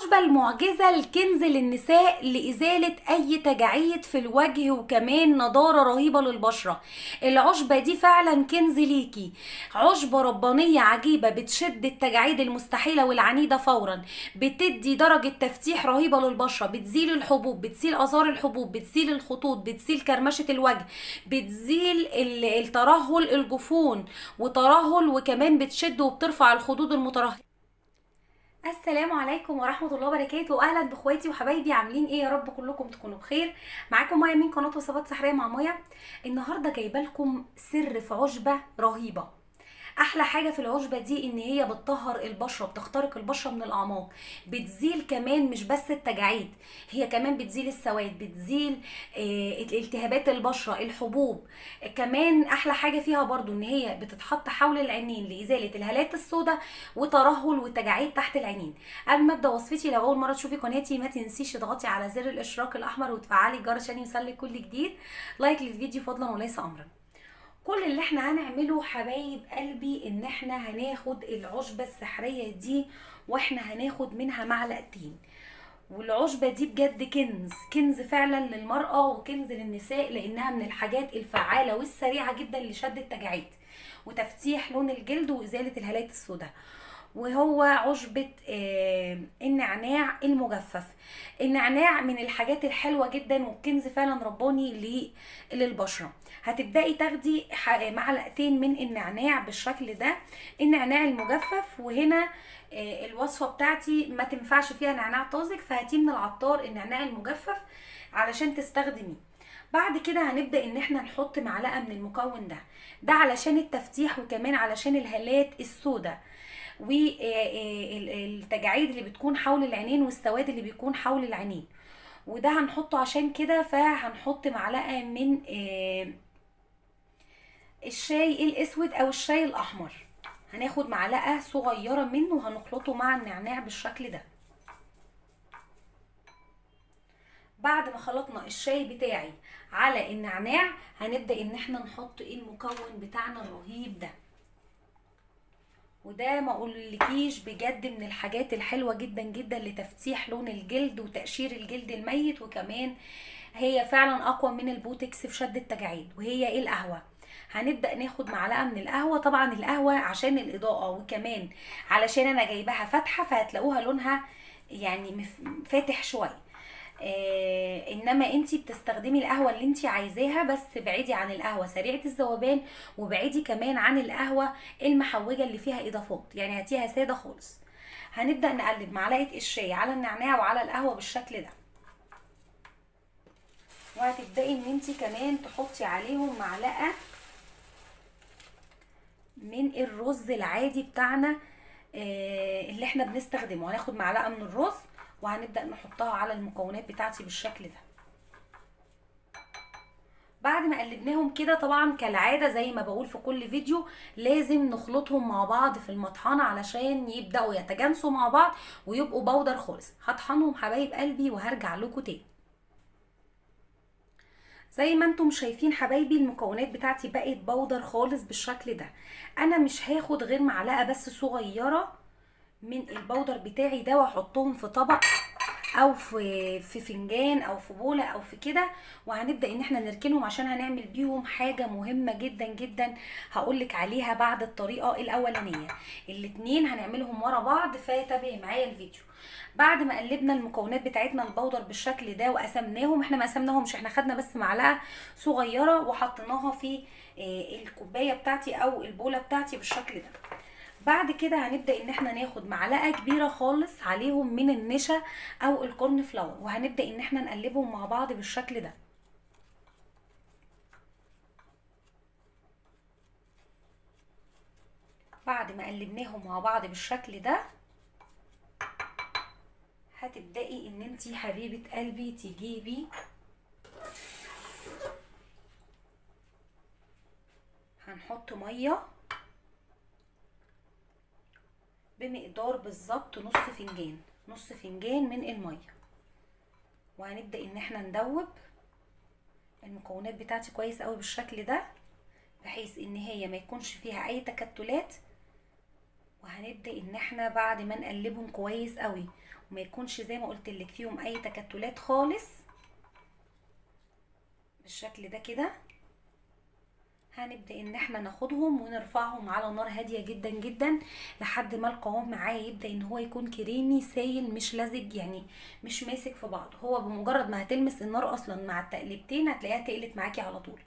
العشبة المعجزة الكنز للنساء لإزالة أي تجاعيد في الوجه وكمان نضارة رهيبة للبشرة. العشبة دي فعلا كنز ليكي، عشبة ربانية عجيبة بتشد التجاعيد المستحيلة والعنيدة فورا، بتدي درجة تفتيح رهيبة للبشرة، بتزيل الحبوب، بتزيل آثار الحبوب، بتزيل الخطوط، بتزيل كرمشة الوجه، بتزيل الترهل الجفون وترهل، وكمان بتشد وبترفع الخدود المترهلة. السلام عليكم ورحمة الله وبركاته، اهلا باخواتي وحبايبي، عاملين ايه؟ يا رب كلكم تكونوا بخير. معاكم مايا من قناة وصفات سحرية مع مايا. النهاردة جايبه لكم سر في عشبة رهيبة. احلى حاجه في العشبه دي ان هي بتطهر البشره، بتخترق البشره من الاعماق، بتزيل كمان مش بس التجاعيد، هي كمان بتزيل السواد، بتزيل التهابات البشره، الحبوب. كمان احلى حاجه فيها برضو ان هي بتتحط حول العينين لازاله الهالات السوداء وترهل والتجاعيد تحت العينين. قبل ما ابدا وصفتي، لو اول مره تشوفي قناتي ما تنسيش تضغطي على زر الاشتراك الاحمر وتفعلي الجرس عشان يوصلك كل جديد. لايك للفيديو فضلا وليس امرا. كل اللي احنا هنعمله حبايب قلبي ان احنا هناخد العشبة السحرية دي واحنا هناخد منها معلقتين. والعشبة دي بجد كنز، كنز فعلا للمرأة وكنز للنساء، لانها من الحاجات الفعالة والسريعة جدا لشد التجاعيد وتفتيح لون الجلد وازالة الهالات السوداء. وهو عشبة النعناع المجفف. النعناع من الحاجات الحلوة جدا وكنز فعلا رباني للبشرة. هتبدأي تاخدي معلقتين من النعناع بالشكل ده، النعناع المجفف. وهنا الوصفة بتاعتي ما تنفعش فيها نعناع طازج، فهاتيه من العطار النعناع المجفف علشان تستخدميه. بعد كده هنبدأ ان احنا نحط معلقة من المكون ده علشان التفتيح وكمان علشان الهالات السوداء والتجاعيد اللي بتكون حول العينين والسواد اللي بيكون حول العينين. وده هنحطه عشان كده، فهنحط معلقة من الشاي الاسود او الشاي الاحمر. هناخد معلقة صغيرة منه وهنخلطه مع النعناع بالشكل ده. بعد ما خلطنا الشاي بتاعي على النعناع هنبدأ ان احنا نحط المكون بتاعنا الرهيب ده. وده ما اقولكيش بجد من الحاجات الحلوة جدا جدا لتفتيح لون الجلد وتقشير الجلد الميت، وكمان هي فعلا اقوى من البوتكس في شد التجاعيد. وهي ايه؟ القهوة. هنبدأ ناخد معلقة من القهوة، طبعا القهوة عشان الإضاءة وكمان علشان انا جايباها فاتحة فهتلاقوها لونها يعني فاتح شوية. انما انتي بتستخدمي القهوة اللي انتي عايزاها، بس بعيدي عن القهوة سريعة الذوبان، وبعيدي كمان عن القهوة المحوجة اللي فيها اضافات، يعني هاتيها سادة خالص. هنبدأ نقلب معلقة الشاي على النعناع وعلى القهوة بالشكل ده. وهتبدأي ان انتي كمان تحطي عليهم معلقة من الرز العادي بتاعنا اللي احنا بنستخدمه. هناخد معلقة من الرز وهنبدأ نحطها على المكونات بتاعتي بالشكل ده. بعد ما قلبناهم كده، طبعا كالعادة زي ما بقول في كل فيديو لازم نخلطهم مع بعض في المطحنة علشان يبدأوا يتجانسوا مع بعض ويبقوا بودر خالص. هطحنهم حبايب قلبي وهرجع لكم تاني. زي ما انتم شايفين حبايبي المكونات بتاعتي بقت بودر خالص بالشكل ده. انا مش هاخد غير معلقة بس صغيرة من البودر بتاعي ده واحطهم في طبق او في فنجان او في بوله او في كده، وهنبدا ان احنا نركنهم عشان هنعمل بيهم حاجه مهمه جدا جدا هقولك عليها بعد الطريقه الاولانيه. الاتنين هنعملهم ورا بعض، فتابعي معايا الفيديو. بعد ما قلبنا المكونات بتاعتنا البودر بالشكل ده وقسمناهم، احنا ما قسمناهمش، احنا خدنا بس معلقه صغيره وحطيناها في الكوبايه بتاعتي او البوله بتاعتي بالشكل ده. بعد كده هنبدأ ان احنا ناخد معلقة كبيرة خالص عليهم من النشا او الكورن فلاور، وهنبدأ ان احنا نقلبهم مع بعض بالشكل ده. بعد ما قلبناهم مع بعض بالشكل ده هتبدأي ان انتي حبيبة قلبي تجيبي هنحط مية بمقدار بالظبط نص فنجان من المية، وهنبدأ ان احنا ندوب المكونات بتاعتي كويس قوي بالشكل ده بحيث ان هي ما يكونش فيها اي تكتلات. وهنبدأ ان احنا بعد ما نقلبهم كويس قوي وما يكونش زي ما قلت لك فيهم اي تكتلات خالص بالشكل ده كده. هنبدأ ان احنا ناخدهم ونرفعهم على نار هادية جدا جدا لحد ما القوام معايا يبدأ ان هو يكون كريمي سايل، مش لزج يعني، مش ماسك في بعض. هو بمجرد ما هتلمس النار اصلا مع التقليبتين هتلاقيها تقلت معاكي على طول.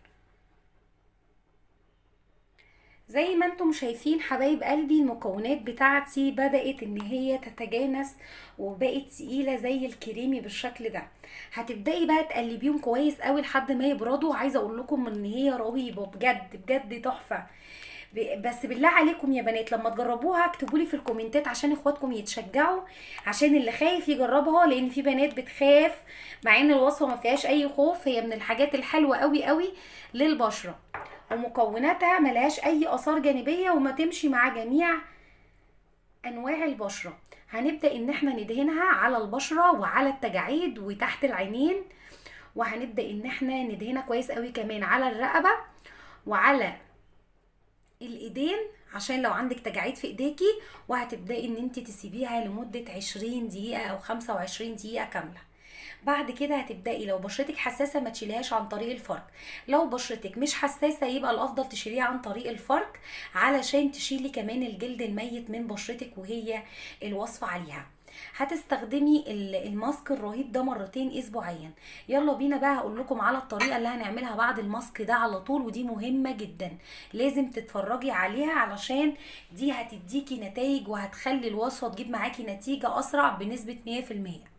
زي ما انتم شايفين حبايب قلبي المكونات بتاعتي بدأت ان هي تتجانس وبقت تقيلة زي الكريمي بالشكل ده. هتبدأي بقى تقلبيهم كويس قوي لحد ما يبردوا. عايزة اقول لكم ان هي رهيبة بجد بجد تحفة. بس بالله عليكم يا بنات لما تجربوها اكتبولي في الكومنتات عشان اخواتكم يتشجعوا، عشان اللي خايف يجربها، لان في بنات بتخاف مع ان الوصفة ما فيهاش اي خوف. هي من الحاجات الحلوة قوي قوي للبشرة، ومكوناتها ملهاش اي اثار جانبية وما تمشي مع جميع انواع البشرة. هنبدأ ان احنا ندهنها على البشرة وعلى التجاعيد وتحت العينين، وهنبدأ ان احنا ندهنها كويس قوي كمان على الرقبة وعلى الايدين عشان لو عندك تجاعيد في ايديكي. وهتبدأي ان انت تسيبيها لمدة 20 دقيقة او 25 دقيقة كاملة. بعد كده هتبدأي لو بشرتك حساسة ما تشيليهاش عن طريق الفرك، لو بشرتك مش حساسة يبقى الافضل تشيليها عن طريق الفرك علشان تشيلي كمان الجلد الميت من بشرتك وهي الوصفة عليها. هتستخدمي الماسك الرهيب ده مرتين اسبوعيا. يلا بينا بقى هقول لكم على الطريقه اللي هنعملها بعد الماسك ده على طول، ودي مهمه جدا لازم تتفرجي عليها علشان دي هتديكي نتائج وهتخلي الوصفه تجيب معاكي نتيجه اسرع بنسبه 100%.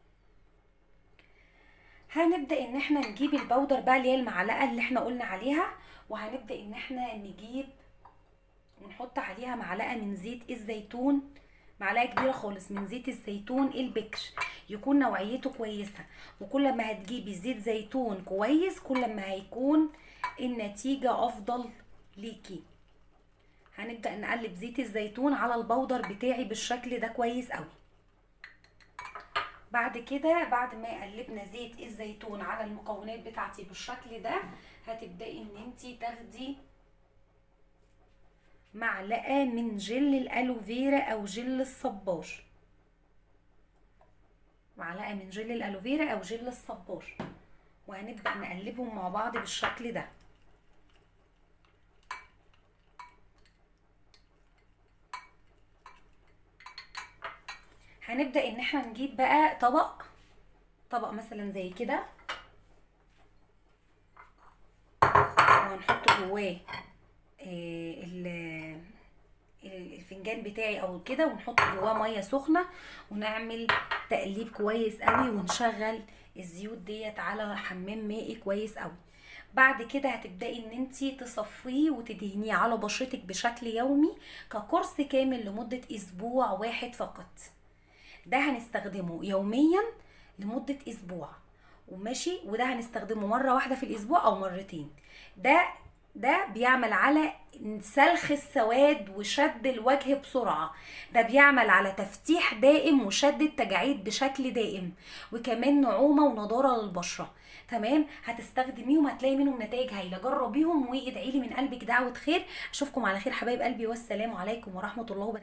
هنبدأ ان احنا نجيب البودر بقى اللي هي المعلقة اللي احنا قلنا عليها، وهنبدأ ان احنا نجيب ونحط عليها معلقة من زيت الزيتون، معلقة كبيرة خالص من زيت الزيتون البكر يكون نوعيته كويسة. وكل ما هتجيبي زيت زيتون كويس كل ما هيكون النتيجة افضل ليكي. هنبدأ نقلب زيت الزيتون على البودر بتاعي بالشكل ده كويس قوي. بعد كده بعد ما قلبنا زيت الزيتون على المكونات بتاعتي بالشكل ده هتبدأي ان انتي تاخدي معلقة من جل الالوفيرا او جل الصبار، معلقة من جل الالوفيرا او جل الصبار، وهنبدأ نقلبهم مع بعض بالشكل ده. هنبدأ ان احنا نجيب بقى طبق مثلا زي كده، وهنحط جواه الفنجان بتاعي او كده، ونحط جواه ميه سخنه ونعمل تقليب كويس قوي ونشغل الزيوت ديت على حمام مائي كويس قوي. بعد كده هتبدأي ان انتي تصفيه وتدهنيه على بشرتك بشكل يومي ككورس كامل لمدة اسبوع واحد فقط. ده هنستخدمه يوميا لمدة اسبوع وماشي، وده هنستخدمه مرة واحدة في الاسبوع او مرتين. ده بيعمل على سلخ السواد وشد الوجه بسرعة، ده بيعمل على تفتيح دائم وشد التجاعيد بشكل دائم، وكمان نعومة ونضارة للبشرة. تمام، هتستخدميهم هتلاقي منهم نتائج هايلة. جربيهم وادعيلي من قلبك دعوة خير. اشوفكم على خير حبايب قلبي، والسلام عليكم ورحمة الله وبركاته.